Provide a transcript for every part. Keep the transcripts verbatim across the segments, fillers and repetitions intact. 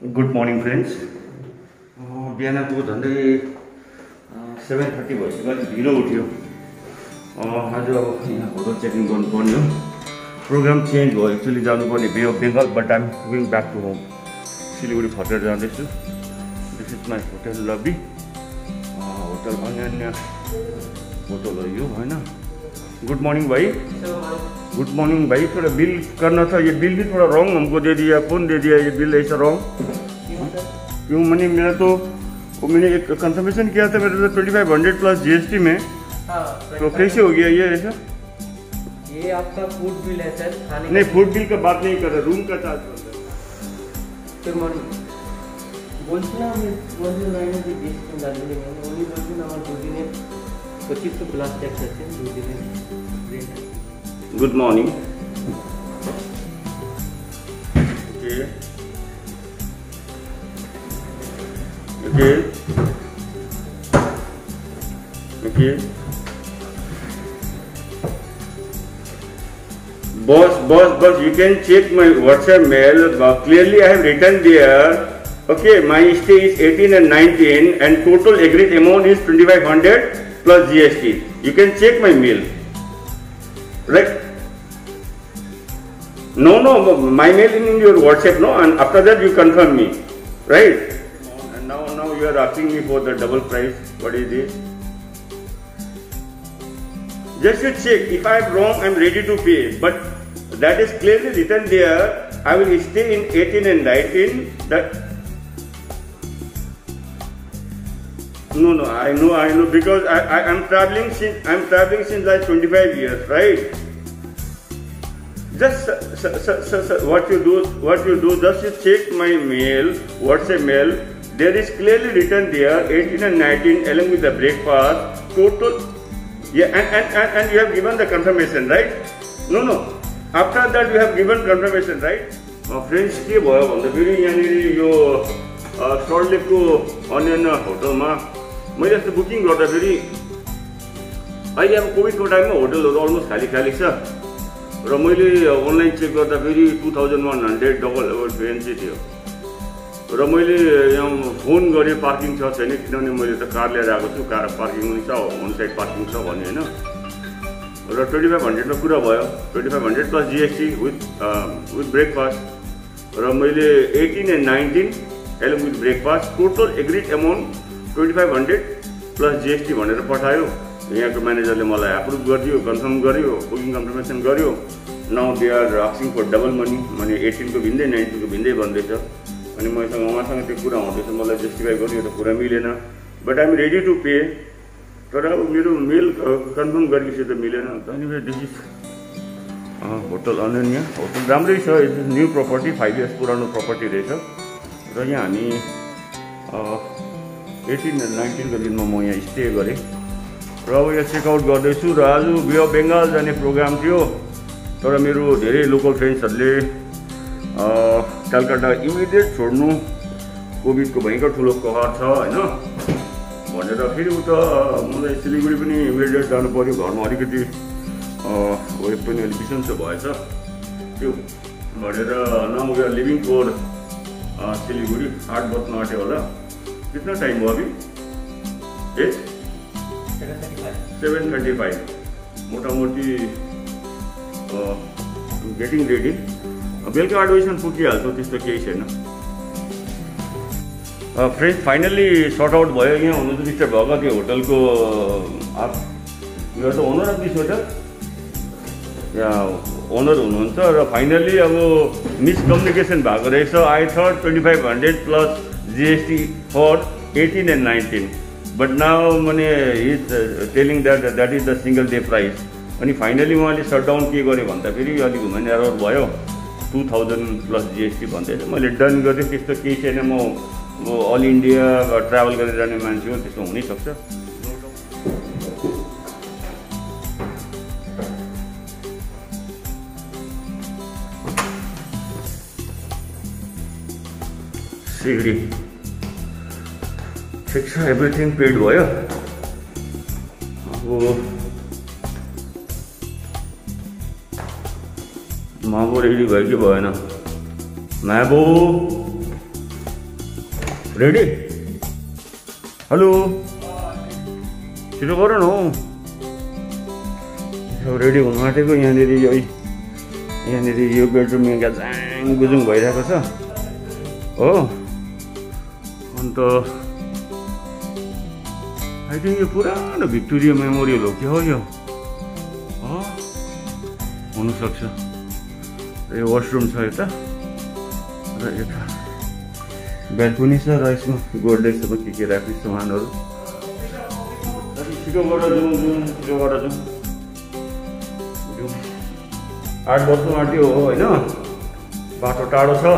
Good morning friends. बिहानको झन्डै seven thirty भइसक्यो, अलिक ढिलो उठ्यो। आज अब यहाँ होटल चेकिङ गर्नुपर्ने हो। प्रोग्राम चेन्ज भयो, एक्चुअली जानुपर्ने bay of Bengal, but I'm going back to home. Siliguri फर्केर जाँदैछु। This is my hotel lobby. Hotel अन्य होटल हो यो, होइन? गुड मॉर्निंग भाई। गुड मॉर्निंग भाई। थोड़ा बिल करना था, ये बिल भी थोड़ा रॉन्ग हमको दे दिया। कौन दे दिया ये बिल ऐसा रॉन्ग? क्यों? मैंने मेरा तो वो मैंने एक कंफर्मेशन किया था मेरा तो twenty five hundred plus GST में। हाँ, तो कैसे हो गया ये ऐसा? ये आपका फूड बिल है सर, खाने नहीं फूड बिल का बात नहीं कर रहा, रूम का चार्ज कर रहा। Good morning. বলছিলাম বলছি লাইনে যে ডিসকাউন্ট দার্জিলিং এ উনি বলছেন আমার দুদিনে পঁচিশশো প্লাস ট্যাক্স আছে দুদিনে rent. Good morning. Okay okay okay boss boss boss you can check my WhatsApp mail. Clearly I have written there. Okay, my stay is eighteen and nineteen and total agreed amount is twenty-five hundred plus G S T. You can check my mail. Right? No, no, my mail is in your WhatsApp, no? And after that you confirm me. Right? And now, now you are asking me for the double price. What is this? Just to check. If I am wrong, I am ready to pay. But that is clearly written there. I will stay in eighteen and nineteen. That No, no, I know, I know, because I, I am traveling since I am traveling since like twenty-five years, right? Just so, so, so, so, what you do, what you do, just you check my mail, WhatsApp mail. There is clearly written there eighteen and nineteen along with the breakfast total. Yeah, and and and, and you have given the confirmation, right? No, no. After that you have given confirmation, right? Uh, friends, के भयो भन्दा फेरि यहाँनिर यो salt लेकको अन्य होटलमा मैले यस्तो बुकिङ गर्दाखेरि अहिले अब कोभिडको टाइममा होटलहरू अलमोस्ट खाली खाली छ र मैले अनलाइन चेक गर्दाखेरि two thousand one hundred double भेन्सी थियो र मैले यहाँ फोन गरेँ पार्किङ छ छैन, किनभने मैले त कार लिएर आएको छु, कार पार्किङ पनि छ, अन साइड पार्किङ छ भने होइन। र ट्वेन्टी फाइभ हन्ड्रेडमा कुरा भयो, twenty five hundred plus GST with with breakfast र मैले eighteen and nineteen along with breakfast total agreed amount twenty five hundred plus GST भनेर पठायो। यहाँको म्यानेजरले मलाई एप्रुभ गरिदियो, कन्फर्म गर्यो, बुकिङ कन्फर्मेसन गर्यो। Now they are asking for double money. मैले एटिनको भिन्दै नाइन्टिनको भिन्दै भन्दैछ अनि मसँग उहाँसँग त्यो कुरा हुँदैछ, मलाई जस्टिफाई गर्नु यो त कुरा मिलेन। But I'm ready to pay. तर अब मेरो मेल कन्फर्म गरेपछि त मिलेन। अनि this is hotel Ananya. Hotel राम्रै छ, न्यू प्रपर्टी, फाइभ इयर्स पुरानो प्रपर्टी रहेछ। र यहाँ हामी एटिन र नाइन्टिनको दिनमा म यहाँ स्टे गरेँ र अब यहाँ चेकआउट गर्दैछु। र आज बे अफ बेङ्गाल जाने प्रोग्राम थियो, तर मेरो धेरै लोकल फ्रेन्ड्सहरूले कलकत्ता इमिडिएट छोड्नु, कोभिडको भयङ्कर ठुलो कहर छ होइन भनेर फेरि उता मलाई सिलगढी पनि इमिडिएट जानु पऱ्यो। घरमा अलिकति वेट पनि अलिक बिसन्चो भएछ त्यो भनेर now we are leaving for Siliguri. आठ बज्न आँट्यो होला। कितना टाइम हो अभी? एट सेभेन थर्टी फाइभ मोटामोटी गेटिङ रेडी। बेलुका आठ बजीसम्म पुगिहाल्छ, त्यस्तो केही छैन। फ्रेन्ड्स फाइनल्ली सर्ट आउट भयो। यहाँ हुनु त डिस्टर्ब भएको थियो होटलको। आप यो त ओनर अफ दिस होटल, यहाँ ओनर हुनुहुन्छ र फाइनल्ली अब मिसकम्युनिकेसन भएको रहेछ। I thought twenty five hundred plus GST for eighteen and nineteen, but now माने is telling that that is the single day price. अनि फाइनली उहाँले सटडाउन के गर्यो भन्दाखेरि अलिक हुँदैन एरर भयो, टु थाउजन्ड प्लस जिएसटी भन्दैछ। मैले डन गरेँ, त्यस्तो केही छैन। म अल इन्डिया ट्राभल गरेर जाने मान्छे हो, त्यस्तो हुनैसक्छ। सिगडी ठिक छ, एभ्रिथिङ पेड भयो। अब मागो रेडी भयो कि भएन? म्याबो रेडी? हेलो, छिटो गर न हौ। रेडी हुनु आँटेको। यहाँनिर यो यहाँनिर यो बेडरुम यहाँ झाङ गुजुङ भइरहेको छ हो। अन्त आई थिङ्क यो पुरानो भिक्टोरिया मेमोरियल हो कि हो यो हुनसक्छ। यो वासरुम छ यता र यता ब्याल्कुनी छ र यसमा गोड्रेजमा के के राख्ने सामानहरू। छिटो गरेर जाउँ जाउँ छिटो गरेर जाउँ। आठ वर्ष आँट्यो हो होइन, बाटो टाढो छ।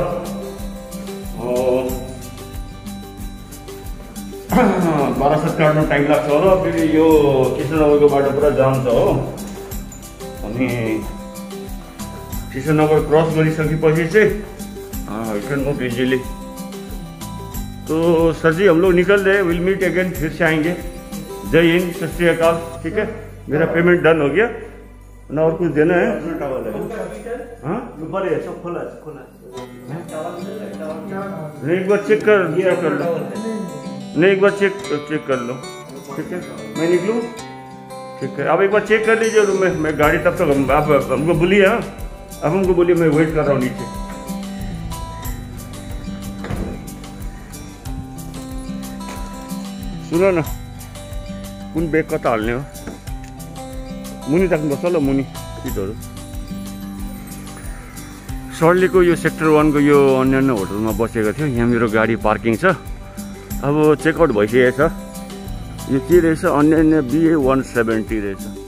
बारासात काट्नु टाइम लाग्छ होला। फेरि यो कृष्णनगरको बाटो पुरा जाम छ हो। अनि कृष्णनगर क्रस गरिसकेपछि चाहिँ यू कैन मूव इजीली। तो सर जी हम लोग निकल रहे, विल मीट अगेन, फिर से आएंगे। जय हिंद, सत श्री अकाल। ठीक है, मेरा पेमेंट डन हो गया ना, और कुछ देना है? हाँ सब खोला खोला। नहीं एक बार चेक कर चेक कर लो। नहीं एक बार चेक चेक कर लो। ठीक है, मैं निकलूँ? ठीक है, आप एक बार चेक कर लीजिए रूम में। मैं गाड़ी तब तक हम, आप हमको बोलिए। हाँ आप हमको बोलिए, मैं वेट कर रहा हूँ नीचे। सुन न, कुन बेग कता हाल्ने हो? मुनि राख्नुपर्छ ल, मुनि सिटहरू। सर्लीको यो सेक्टर वानको यो अन्यान्य होटलमा बसेको थियो। यहाँ मेरो गाडी पार्किङ छ। अब चेकआउट भइसकेको छ। यो के रहेछ? अन्यान्य बिए वान सेभेन्टी रहेछ।